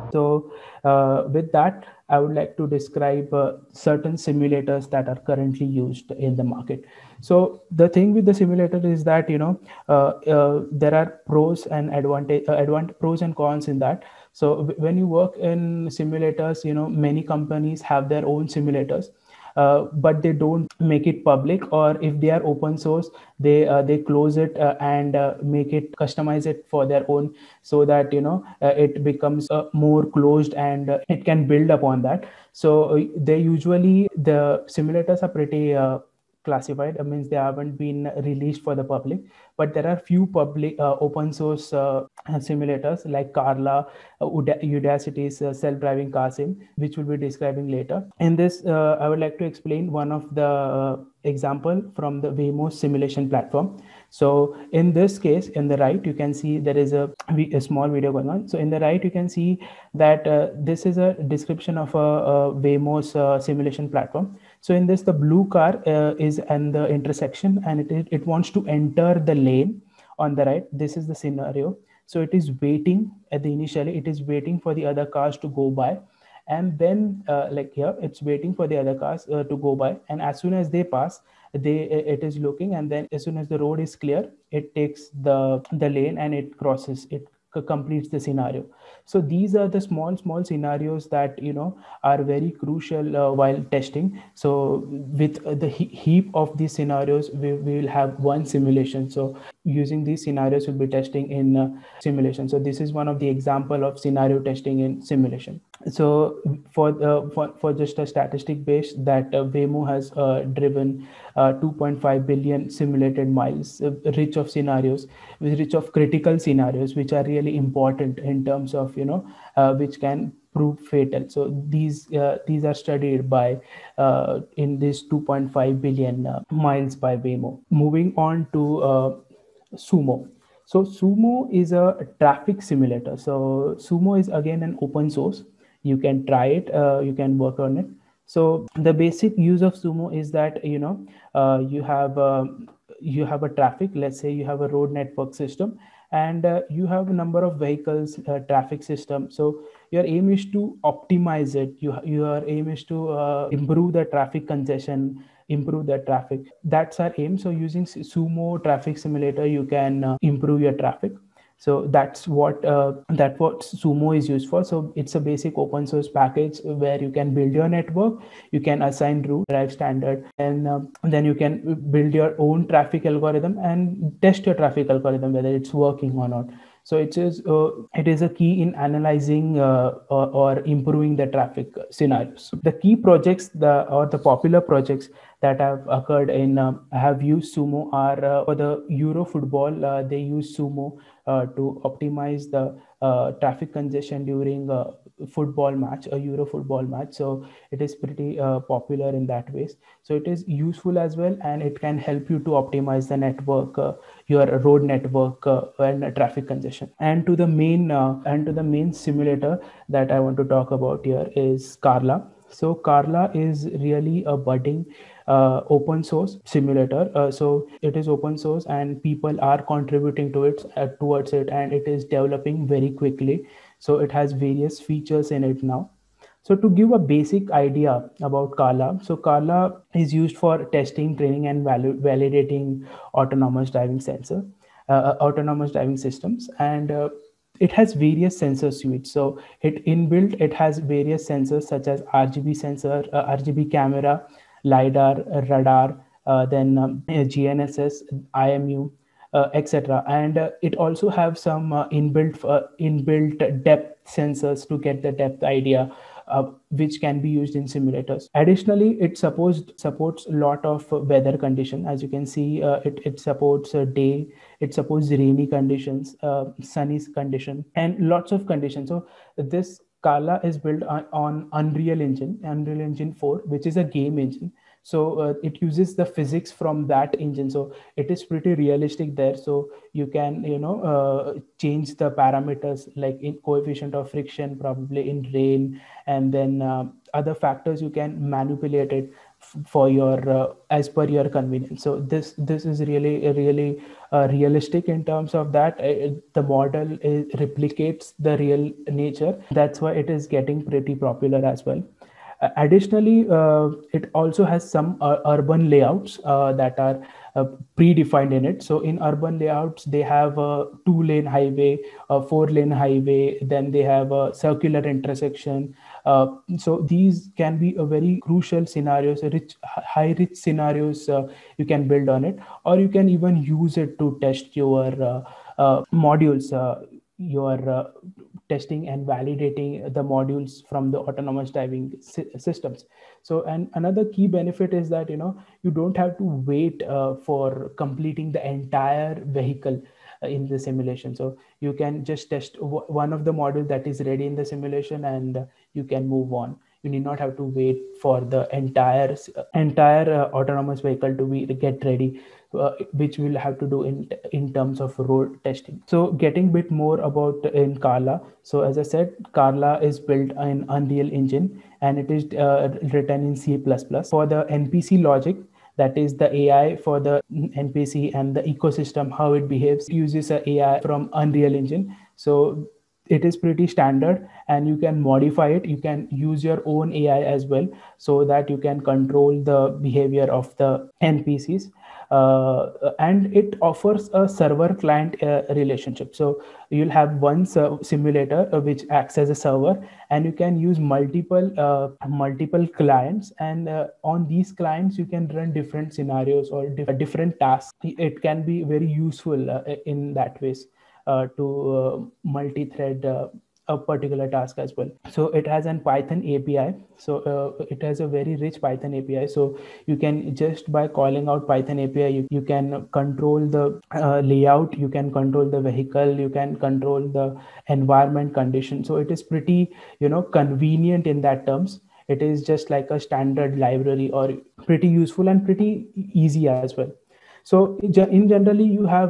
So with that, I would like to describe certain simulators that are currently used in the market. So the thing with the simulator is that there are pros and pros and cons in that. So when you work in simulators, many companies have their own simulators, but they don't make it public, or if they are open source, they close it and make it customize it for their own, so that it becomes more closed, and it can build upon that. So they usually, the simulators are pretty classified. I means they haven't been released for the public, but there are few public open source simulators like Carla, Udacity's self-driving car sim, which we'll be describing later. In this, I would like to explain one of the example from the Waymo simulation platform. So in this case, in the right, you can see there is a small video going on. So in the right, you can see that this is a description of a Waymo's simulation platform. So in this, the blue car is in the intersection, and it wants to enter the lane on the right. This is the scenario. So it is waiting at the initially, it is waiting for the other cars to go by, and then like here, it's waiting for the other cars to go by, and as soon as they pass, it is looking, and then as soon as the road is clear, it takes the lane and it crosses it, completes the scenario. So these are the small scenarios that are very crucial while testing. So with the heap of these scenarios, we will have one simulation. So using these scenarios, we'll be testing in simulation. So this is one of the example of scenario testing in simulation. So for just a statistic base, that Waymo has driven 2.5 billion simulated miles, rich of scenarios, rich of critical scenarios, which are really important in terms of which can prove fatal. So these are studied by in this 2.5 billion miles by Waymo. Moving on to Sumo. So Sumo is a traffic simulator. So Sumo is again an open source. You can try it. You can work on it. So the basic use of Sumo is that you have a traffic. Let's say you have a road network system, and you have a number of vehicles, traffic system. So your aim is to optimize it. Your aim is to improve the traffic congestion, improve the traffic. That's our aim. So using Sumo traffic simulator, you can improve your traffic. So that's what Sumo is used for. So it's a basic open source package where you can build your network, you can assign route, drive standard, and then you can build your own traffic algorithm and test your traffic algorithm whether it's working or not. So it is a key in analyzing or improving the traffic scenarios. The key projects, the popular projects that have occurred in have used Sumo are for the Euro football. They use Sumo to optimize the traffic congestion during a football match, a Euro football match. So it is pretty popular in that ways. So it is useful as well, and it can help you to optimize the network, your road network, and traffic congestion. And to the main simulator that I want to talk about here is Carla. So Carla is really a budding open source simulator. So it is open source, and people are contributing to it towards it, and it is developing very quickly. So it has various features in it now. So to give a basic idea about Carla, so Carla is used for testing, training, and validating autonomous driving autonomous driving systems, and it has various sensor suites. So it has various sensors such as RGB sensor, RGB camera, lidar, radar, then GNSS, IMU, etc. And it also have some inbuilt depth sensors to get the depth idea, which can be used in simulators. Additionally, it supports a lot of weather condition. As you can see, it supports day, it supports rainy conditions, sunny condition, and lots of conditions. So this Scala is built on Unreal Engine 4, which is a game engine. So it uses the physics from that engine. So it is pretty realistic there. So you can change the parameters like in coefficient of friction, probably in rain, and then other factors you can manipulate it for your as per your convenience. So this is really realistic in terms of that. The model replicates the real nature. That's why it is getting pretty popular as well. Additionally, it also has some urban layouts that are uh, predefined in it. So in urban layouts, they have a 2-lane highway, a 4-lane highway, then they have a circular intersection. So these can be a very crucial scenarios, high rich scenarios you can build on it, or you can even use it to test your modules. Your testing and validating the modules from the autonomous driving systems. So, and another key benefit is that you don't have to wait for completing the entire vehicle in the simulation. So you can just test one of the module that is ready in the simulation, and you can move on. You need not have to wait for the entire autonomous vehicle to be get ready, which we'll have to do in terms of road testing. So getting a bit more about in Carla. So as I said, Carla is built in Unreal Engine, and it is written in C++. For the NPC logic, that is the AI for the NPC and the ecosystem, how it behaves, it uses a AI from Unreal Engine. So it is pretty standard, and you can modify it. You can use your own AI as well, so that you can control the behavior of the NPCs. And it offers a server client relationship. So you'll have one simulator which acts as a server, and you can use multiple clients, and on these clients you can run different scenarios or different tasks. It can be very useful in that ways to multi-thread a particular task as well. So it has an Python API. So it has a very rich Python API. So you can, just by calling out Python API, you can control the layout, you can control the vehicle, you can control the environment condition. So it is pretty convenient in that terms. It is just like a standard library, or pretty useful and pretty easy as well. So in generally, you have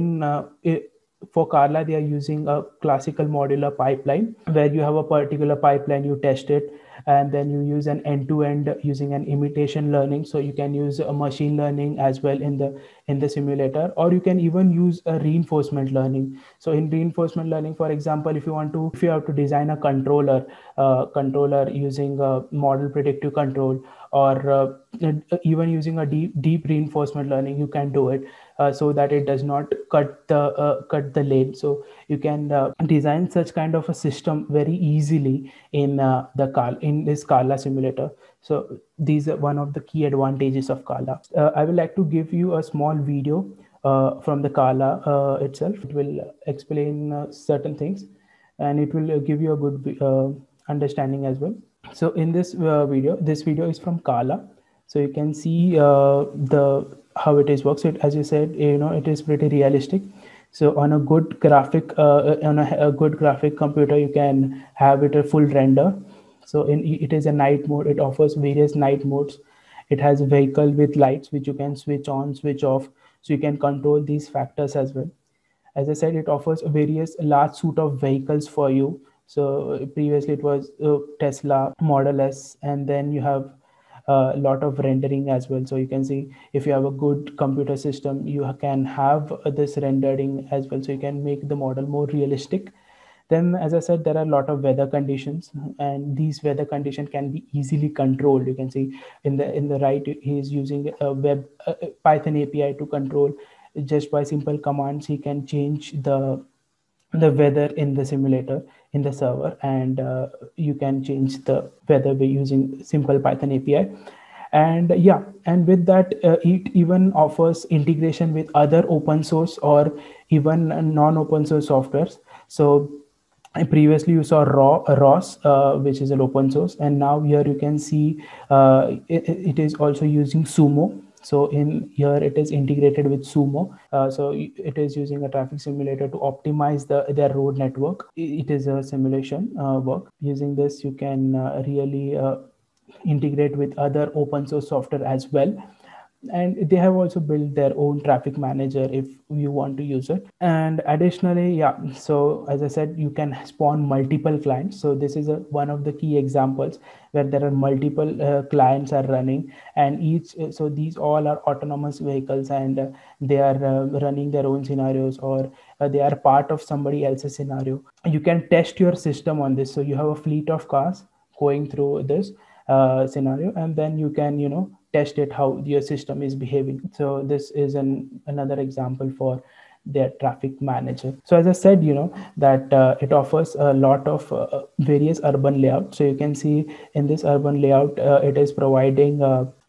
for Carla, they are using a classical modular pipeline, where you have a particular pipeline, you test it, and then you use an end-to-end using an imitation learning. So you can use a machine learning as well in the simulator, or you can even use a reinforcement learning. So in reinforcement learning, for example, if you have to design a controller using a model predictive control, or even using a deep reinforcement learning, you can do it so that it does not cut the lane. So you can design such kind of a system very easily in this Carla simulator. So these are one of the key advantages of Carla. I would like to give you a small video from the Carla itself. It will explain certain things, and it will give you a good understanding as well. So in this video is from Carla. So you can see the how it is works. So as you said, it is pretty realistic. So on a good graphic a good graphic computer, you can have it a full render. So it is a night mode. It offers various night modes. It has a vehicle with lights which you can switch on, switch off. So you can control these factors as well. As I said, it offers a various large suite of vehicles for you. So previously it was Tesla Model S, and then you have a lot of rendering as well. So you can see, if you have a good computer system, you can have this rendering as well. So you can make the model more realistic. Then, as I said, there are a lot of weather conditions, and these weather conditions can be easily controlled. You can see in the right, he is using a Python API to control. Just by simple commands, he can change the weather in the simulator in the server, and you can change the weather by using simple Python API. And yeah, and with that, it even offers integration with other open source or even non-open source softwares. So previously you saw ROS, which is an open source, and now here you can see it is also using Sumo. So in here it is integrated with Sumo. So it is using a traffic simulator to optimize their road network. It is a simulation work. Using this, you can really integrate with other open source software as well. and they have also built their own traffic manager if you want to use it. And additionally, yeah, so as I said, you can spawn multiple clients. So this is one of the key examples where there are multiple clients are running, and each so these all are autonomous vehicles, and they are running their own scenarios, or they are part of somebody else's scenario. You can test your system on this. So you have a fleet of cars going through this scenario, and then you can test it how your system is behaving. So this is another example for their traffic manager. So as I said, that it offers a lot of various urban layouts. So you can see in this urban layout, it is providing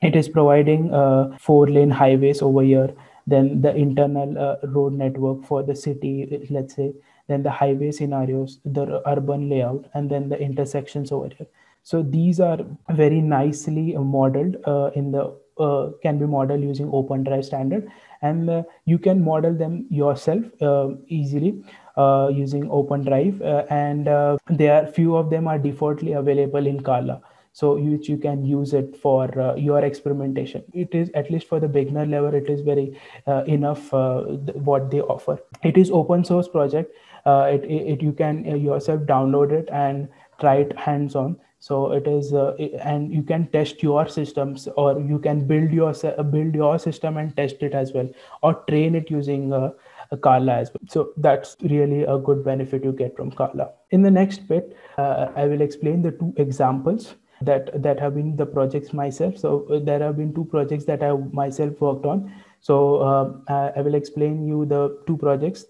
4-lane highways over here, then the internal road network for the city, let's say, then the highway scenarios, the urban layout, and then the intersections over here. So these are very nicely modeled in the can be modeled using OpenDrive standard, and you can model them yourself easily using OpenDrive, and there are few of them are defaultly available in Kala, so which you can use it for your experimentation. It is, at least for the beginner level, it is very enough what they offer. It is open source project. It you can yourself download it and try it hands on. So it is and you can test your systems, or you can build your system and test it as well, or train it using Kala as well. So that's really a good benefit you get from Kala. In the next bit, I will explain the two examples that have been the projects myself. So there have been two projects that I myself worked on. So I will explain you the two projects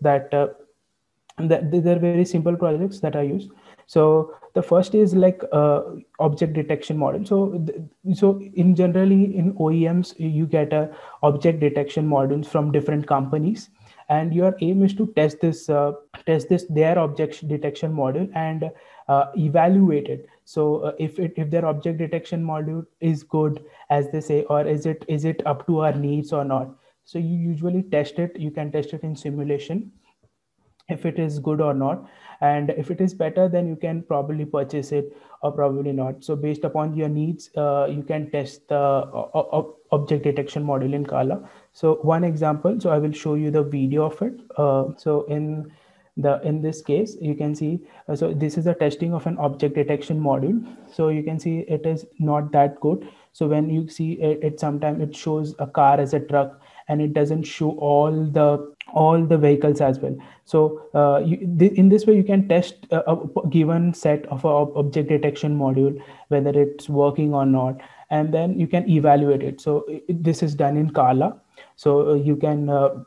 that they're very simple projects that I use. So the first is like object detection model. So in generally in OEMs, you get a object detection modules from different companies, and your aim is to test this their object detection module and evaluate it. So if their object detection module is good, as they say, or is it up to our needs or not. So you usually test it. You can test it in simulation if it is good or not, and if it is better, then you can probably purchase it, or probably not. So based upon your needs, you can test the object detection module in Kala. So one example, so I will show you the video of it. So in this case, you can see, so this is a testing of an object detection module. So you can see it is not that good. So when you see it sometimes it shows a car as a truck, and it doesn't show all the vehicles as well. So in this way, you can test a given set of a object detection module, whether it's working or not, and then you can evaluate it. So this is done in Kala. So you can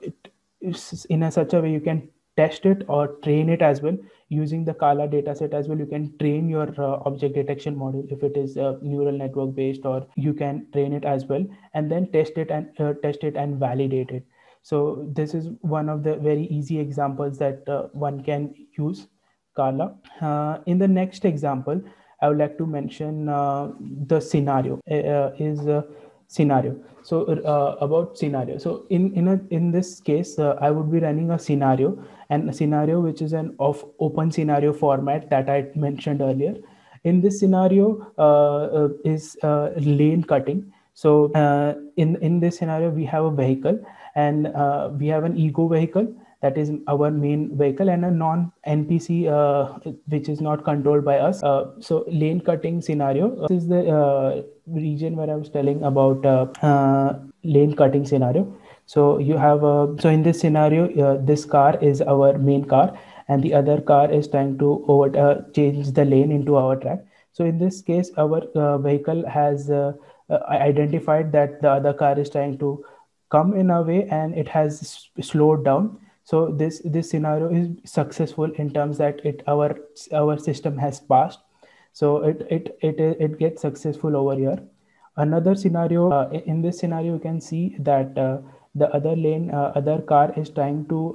in such a way you can test it or train it as well using the Kala dataset as well. You can train your object detection module if it is neural network based, or you can train it as well, and then test it and validate it. So this is one of the very easy examples that one can use Kala. In the next example, I would like to mention the scenario. Is scenario. So about scenario. So in this case, I would be running a scenario, and a scenario which is an of open scenario format that I mentioned earlier. In this scenario is lane cutting. So in this scenario, we have a vehicle, and we have an ego vehicle, that is our main vehicle, and a non NPC which is not controlled by us. So lane cutting scenario, this is the region where I was telling about lane cutting scenario. So you have so in this scenario, this car is our main car, and the other car is trying to change the lane into our track. So in this case, our vehicle has identified that the other car is trying to come in a way, and it has slowed down. So this scenario is successful in terms that our system has passed. So it gets successful over here. Another scenario, in this scenario, you can see that the other car is trying to.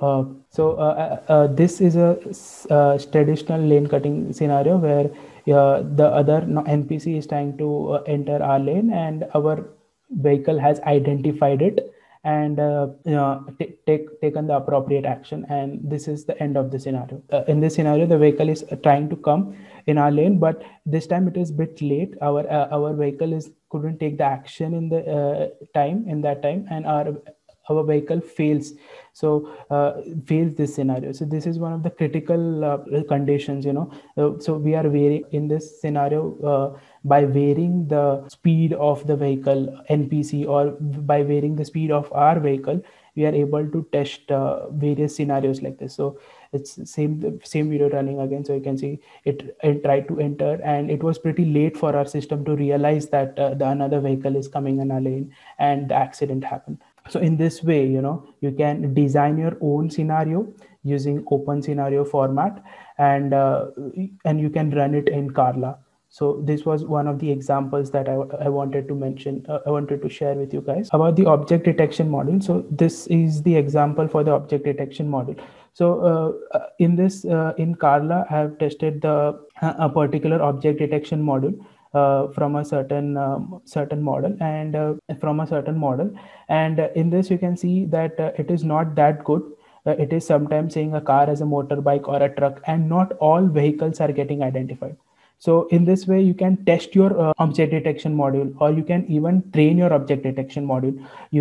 This is a traditional lane cutting scenario where the other NPC is trying to enter our lane, and our vehicle has identified it, and taken the appropriate action, and this is the end of the scenario. In this scenario, the vehicle is trying to come in our lane, but this time it is a bit late. Our vehicle is couldn't take the action in the time in that time, and our vehicle fails. So fails this scenario. So this is one of the critical conditions, so we are varying in this scenario, by varying the speed of the vehicle npc, or by varying the speed of our vehicle, we are able to test various scenarios like this. So it's same video running again. So you can see it tried to enter, and it was pretty late for our system to realize that the another vehicle is coming in our lane, and the accident happened. So in this way, you can design your own scenario using open scenario format, and you can run it in Carla. So this was one of the examples that I wanted to mention. I wanted to share with you guys about the object detection model. So this is the example for the object detection model. So in this in Carla, I have tested a particular object detection model from a certain model, and from a certain model, and in this you can see that it is not that good. It is sometimes saying a car as a motorbike or a truck, and not all vehicles are getting identified. So in this way, you can test your object detection module, or you can even train your object detection module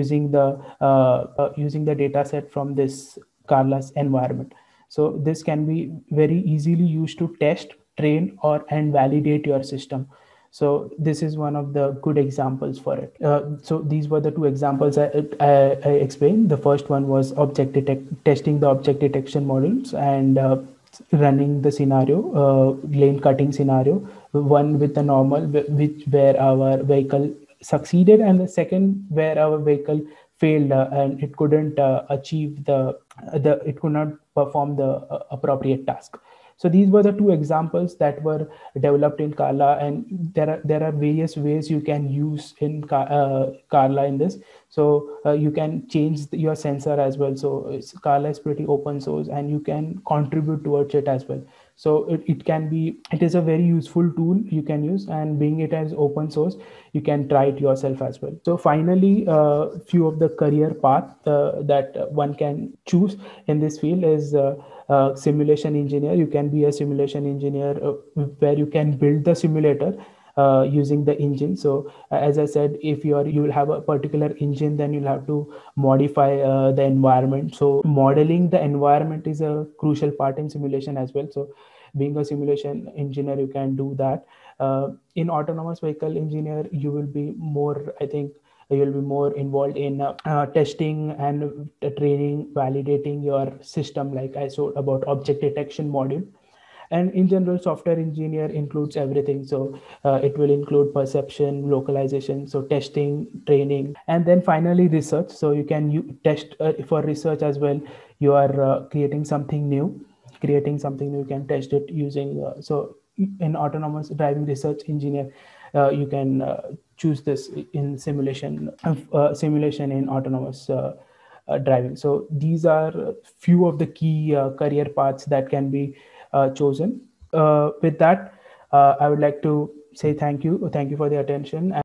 using the data set from this Carla's environment. So this can be very easily used to test, train, or and validate your system. So this is one of the good examples for it. So these were the two examples I explained. The first one was testing the object detection models, and running the scenario, lane cutting scenario, one with the normal, where our vehicle succeeded, and the second where our vehicle failed, and it couldn't achieve it could not perform the appropriate task. So these were the two examples that were developed in Carla, and there are various ways you can use in Carla in this. So you can change your sensor as well. So Carla is pretty open source, and you can contribute towards it as well. So it is a very useful tool you can use, and being it as open source, you can try it yourself as well. So finally, few of the career path that one can choose in this field is simulation engineer. You can be a simulation engineer where you can build the simulator using the engine. So as I said, if you will have a particular engine, then you'll have to modify the environment. So modeling the environment is a crucial part in simulation as well. So being a simulation engineer, you can do that. In autonomous vehicle engineer, you will be more, I think, you'll be more involved in testing and training, validating your system, like I showed about object detection module. And in general, software engineer includes everything. So it will include perception, localization, so testing, training, and then finally research. So you can test for research as well. You are creating something new, you can test it using so in autonomous driving research engineer, you can choose this in simulation in autonomous driving. So these are few of the key career paths that can be chosen. With that, I would like to say thank you for the attention.